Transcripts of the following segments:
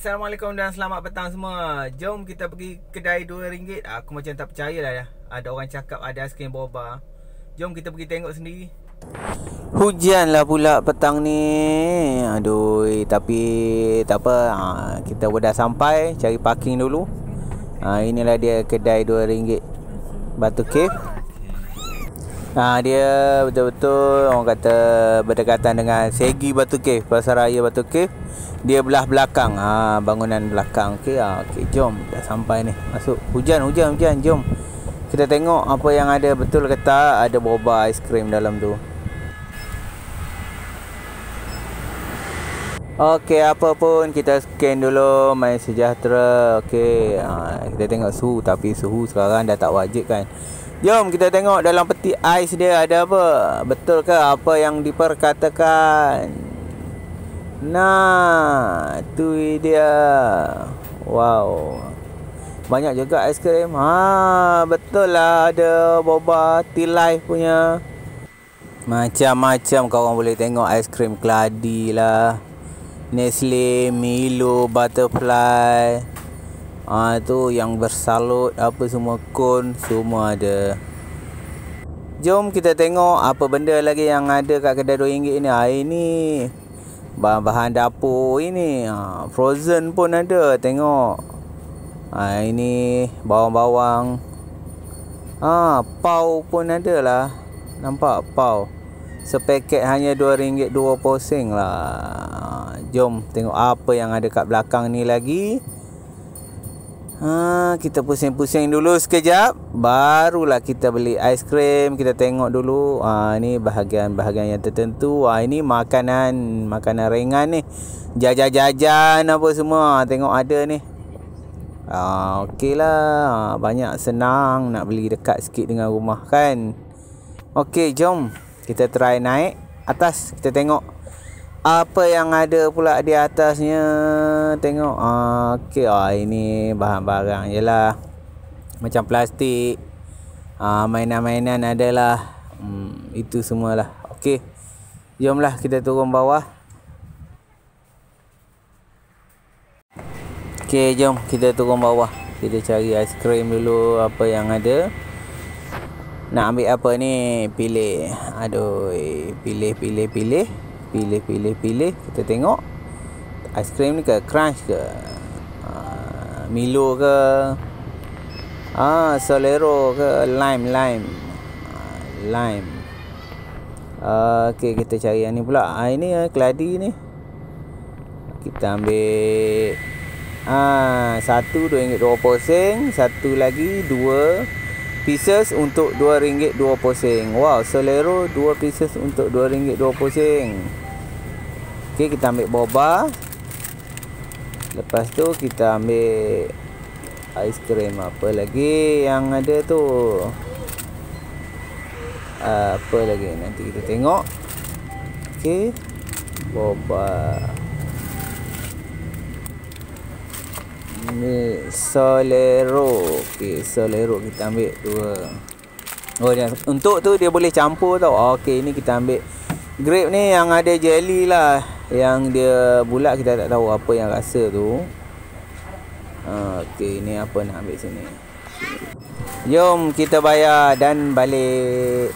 Assalamualaikum dan selamat petang semua. Jom kita pergi kedai RM2. Aku macam tak percaya lah ya. Ada orang cakap ada aiskrim boba. Jom kita pergi tengok sendiri. Hujan lah pula petang ni. Aduh, tapi tak apa. Kita dah sampai. Cari parking dulu. Inilah dia kedai RM2 Batu Cave. Dia betul-betul orang kata berdekatan dengan Segi Batu Cave, Pasar Raya Batu Cave. Dia belah belakang, bangunan belakang. Okey, jom dah sampai ni. Masuk. Hujan. Jom kita tengok apa yang ada. Betul ke tak ada boba aiskrim dalam tu. Okey, apa pun kita scan dulu My Sejahtera. Okey, kita tengok suhu. Tapi suhu sekarang dah tak wajib kan. Jom kita tengok dalam peti ais dia ada apa. Betul ke apa yang diperkatakan? Nah, tu dia. Wow, banyak juga aiskrim. Betul lah ada boba Tea Life punya. Macam-macam korang boleh tengok. Aiskrim keladi lah, Nestle, Milo, Butterfly. Tu yang bersalut apa semua, cone semua ada. Jom kita tengok apa benda lagi yang ada kat kedai RM2 ni. Ini bahan-bahan dapur ini. Frozen pun ada. Tengok. Ini bawang-bawang. Pau pun ada lah. Nampak pau. Sepaket hanya RM2.20 lah. Jom tengok apa yang ada kat belakang ni lagi. Kita pusing-pusing dulu sekejap. Barulah kita beli aiskrim. Kita tengok dulu. Ni bahagian-bahagian yang tertentu. Ini makanan ringan ni. Jajan-jajan apa semua. Tengok ada ni. Okey lah. Banyak senang nak beli dekat sikit dengan rumah kan. Okey, jom kita try naik atas. Kita tengok apa yang ada pula di atasnya. Tengok. Okey, ini bahan-barang jelah. Macam plastik. Mainan-mainan adalah. Itu semualah. Okey, jomlah kita turun bawah. Okey, jom kita turun bawah. Kita cari aiskrim dulu. Apa yang ada. Nak ambil apa ni? Pilih. Aduh, pilih. Kita tengok aiskrim ni ke Crunch ke, Milo ke, Solero ke, Lime. Okey, kita cari yang ni pula. Ini keladi ni. Kita ambil satu RM2.20. Satu lagi 2 pieces untuk RM2.20. Wow, Solero 2 pieces untuk RM2.20. Okey, kita ambil boba. Lepas tu kita ambil aiskrim. Apa lagi yang ada tu? Apa lagi nanti kita tengok. Okey, boba. Ini Solero. Okey, Solero kita ambil 2. Untuk tu dia boleh campur tau. Okey, ini kita ambil grape ni yang ada jelly lah. Yang dia bulat kita tak tahu apa yang rasa tu. Okey, ni apa nak ambil sini. Jom kita bayar dan balik.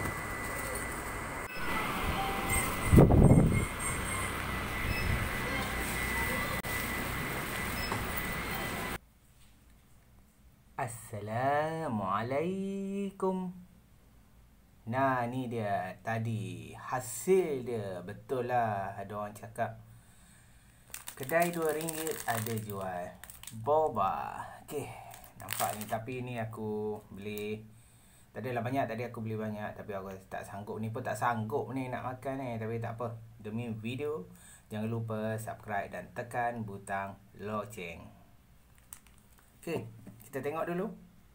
Assalamualaikum. Nah, ni dia tadi hasil dia. Betul lah ada orang cakap kedai RM2 ada jual boba. Okey, nampak ni. Tapi ni aku beli. Tak adalah banyak. Tadi aku beli banyak. Tapi aku tak sanggup. Ni pun tak sanggup ni nak makan ni. Tapi tak apa. Demi video, jangan lupa subscribe dan tekan butang loceng. Okey, kita tengok dulu.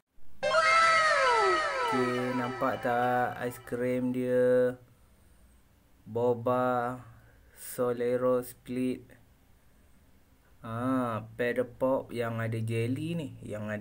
Okay, nampak tak aiskrim dia? Boba Solero Split. Pedal pop yang ada jelly ni.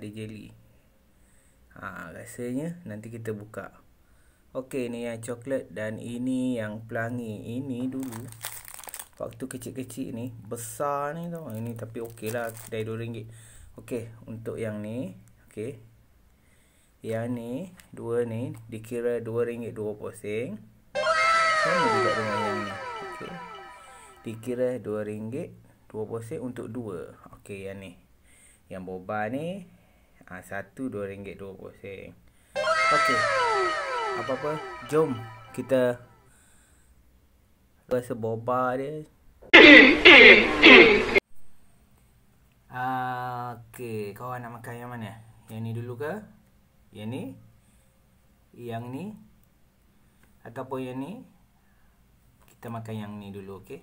Rasanya nanti kita buka. Okey, ni yang coklat dan ini yang pelangi. Ini dulu. Waktu kecil-kecil ni, besar ni tau. Ini tapi okey lah, kedai RM2. Okey, untuk yang ni, okey. Yang ni, dua ni dikira RM2.20. Sama juga dengan yang ni. Okey. Dikira RM2.20 untuk dua. Okey, yang ni. Yang boba ni, satu RM2.20. Okey. Apa-apa, jom kita rasa boba dia. Okey, kau nak makan yang mana? Yang ni dulu ke? Yang ni? Yang ni? Ataupun yang ni? Kita makan yang ni dulu, okey?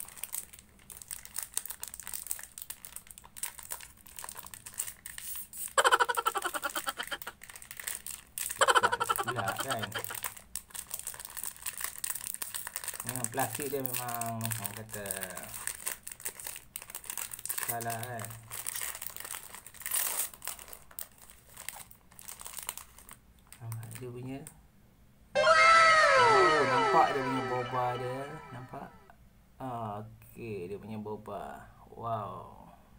Pula kan? Memang plastik dia memang orang kata salah kan. Dia punya nampak dia punya boba dia. Nampak? Okey, dia punya boba. Wow.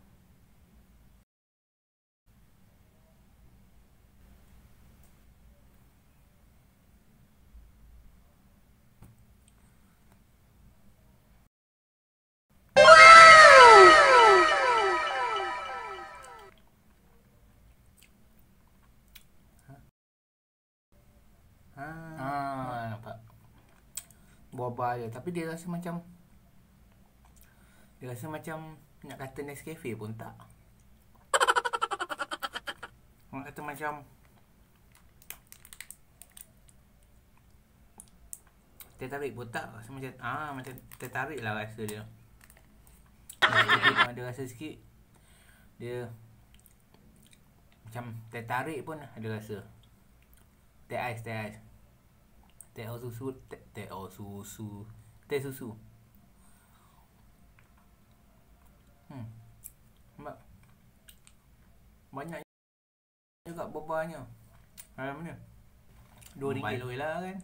Nampak boba dia, tapi dia rasa macam nak kata Nescafe pun tak. Nak kata macam teh tarik pun tak. Rasa macam macam teh tarik lah rasa dia. Nescafe pun ada rasa sikit. Dia macam teh tarik pun ada rasa. Teh ais. Teh susu. Teh susu. Nampak? Banyak juga bobanya. Macam mana? RM2 lebih lah kan?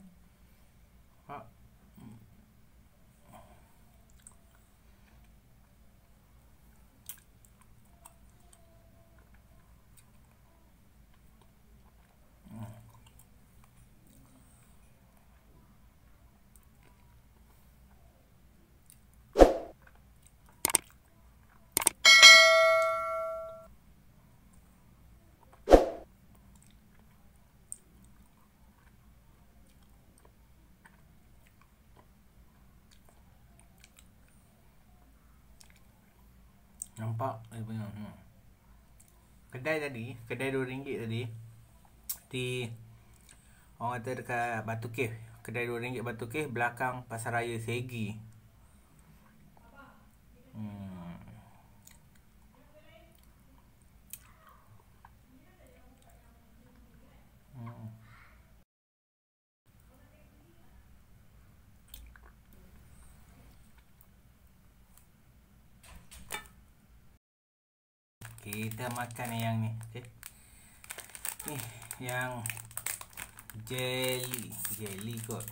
Nampak dia punya kedai RM2 tadi di orang kata dekat Batu Cave. Kedai RM2 Batu Cave belakang Pasaraya Segi. Kita makan yang ni, okey. Ni yang jelly kot.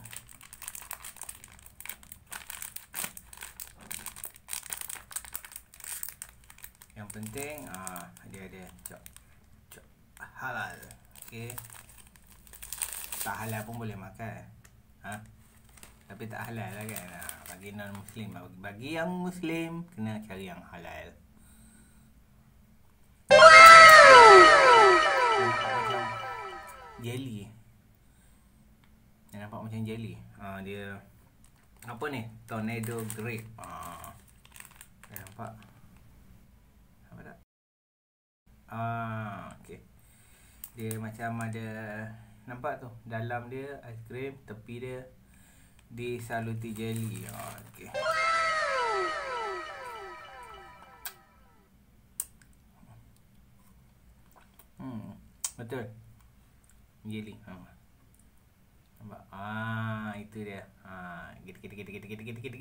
Yang penting dia ada cok halal. Okey. Tak halal pun boleh makan. Tapi tak halal lah kan. Bagi non muslim, bagi yang muslim kena cari yang halal. Jelly. Dia nampak macam jelly. Dia apa ni? Tornado grape. Nampak? Nampak tak? Okey. Dia macam ada, nampak tu? Dalam dia aiskrim, tepi dia disaluti jelly. Okey. Betul. Jelly. Nampak? Itu dia. Kita.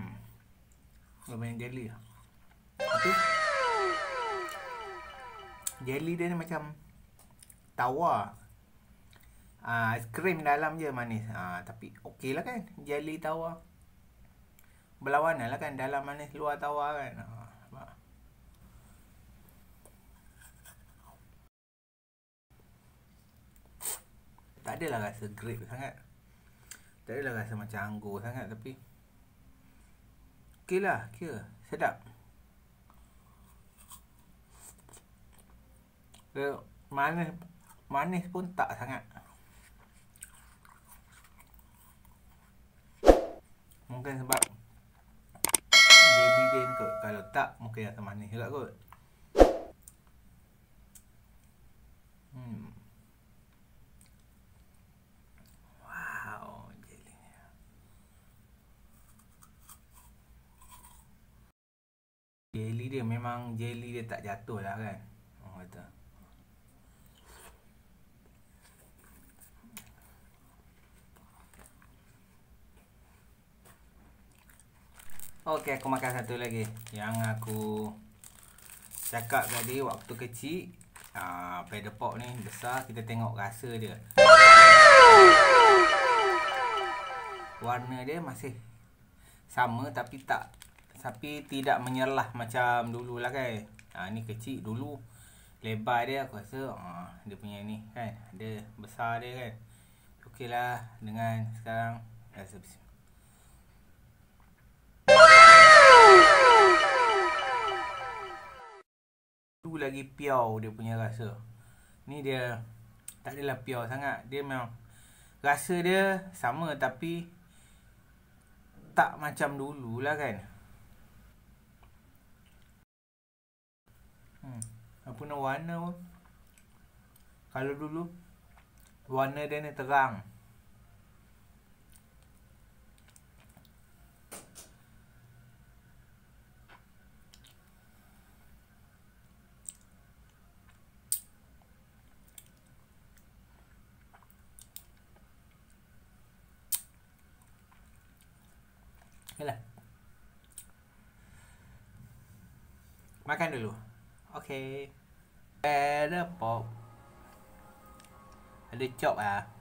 Lumayan jelly lah. Tapi Jelly dia ni macam tawar. Aiskrim dalam je manis. Tapi okey lah kan. Jelly tawar. Berlawanan lah kan. Dalam manis, luar tawar kan. Tak adalah rasa grape sangat. Tak adalah rasa macam anggur sangat. Tapi okey lah. Kira sedap. Manis pun tak sangat. Mungkin sebab jelly dia ni kot. Kalau tak, mungkin rasa manis juga kot. Wow, jelly ni. Jelly dia memang jelly dia tak jatuh lah kan. Kata. Okey, aku makan satu lagi. Yang aku cakap tadi waktu kecil. Paddle pop ni besar. Kita tengok rasa dia. Warna dia masih sama tapi tidak menyerlah macam dulu lah kan. Ni kecil dulu. Lebar dia aku rasa dia punya ni kan. Dia besar dia kan. Okey lah dengan sekarang rasa tu lagi piau dia punya rasa. Ni dia tak adalah piau sangat. Dia memang rasa dia sama tapi tak macam dulu lah kan. Apa nak warna pun. Kalau dulu warna dia ni terang. Yalah. Makan dulu. Okey. Paddle pop. Ada chop